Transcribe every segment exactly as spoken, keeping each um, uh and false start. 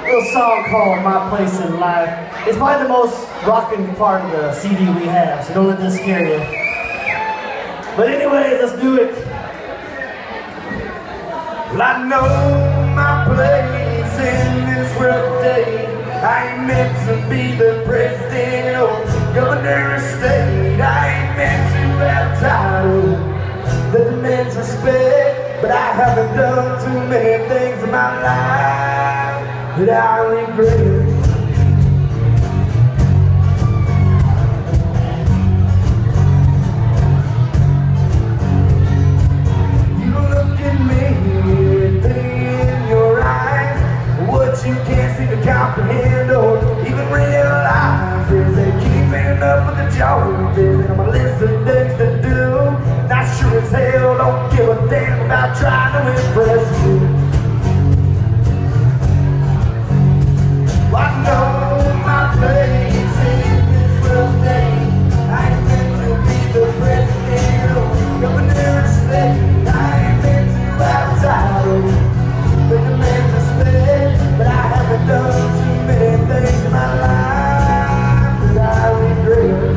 little song called My Place in Life. It's probably the most rocking part of the C D we have, so don't let this scare you. But anyways, let's do it. Well, I know my place in this world today. I ain't meant to be the president or governor of state. I ain't meant to have a title that demands respect. But I haven't done too many things in my life that I regret. You look at me, everything in your eyes, what you can't seem to comprehend or even realize is that keeping up with the Joneses and my list of things to do. Not sure as hell don't give a damn about trying to impress you. I know my place in this world today. I ain't meant to be the president or governor of state. I ain't meant to have a title that demands respect. But I haven't done too many things in my life that I regret.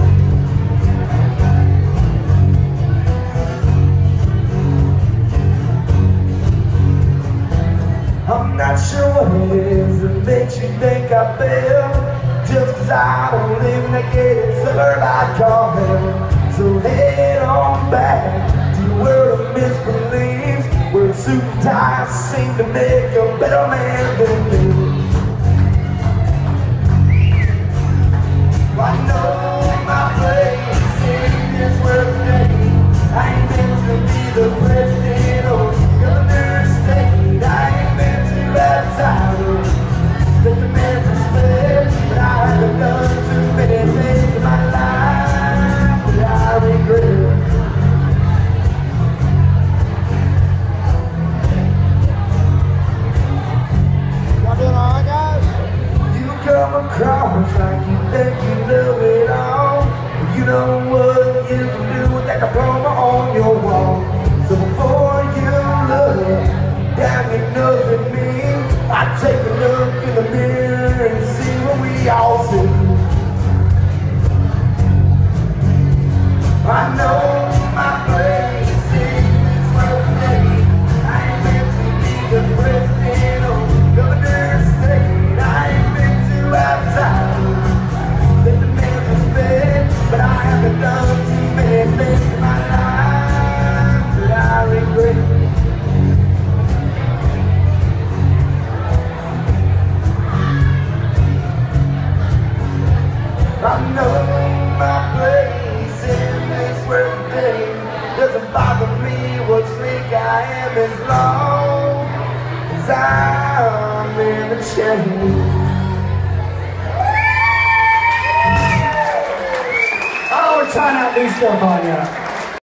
I'm not sure what it is that makes you think I fail, just cause I don't live in a gated suburb I call hell. So head on back to the world of misbeliefs, where suit and ties seem to make a better man than me. I know my place in this world today. I ain't meant to be the president or governor of state. I ain't meant to have a title that demands respect. But I haven't done too many things in my life that I regret. Y'all doing alright, guys? You come across like you think you know it all. You know what you can do with that diploma on your wall. So before you look down your nose at me, I take a look in the mirror and see what we all see. I know my place in this world today. I ain't meant to be the president or governor of state. I ain't meant to have a title that demands respect. But I haven't done too many things in my life that I regret. I know my place in this world today. Doesn't bother me what slick I am as long as I'm in a chain. Oh, we're trying out new stuff on ya.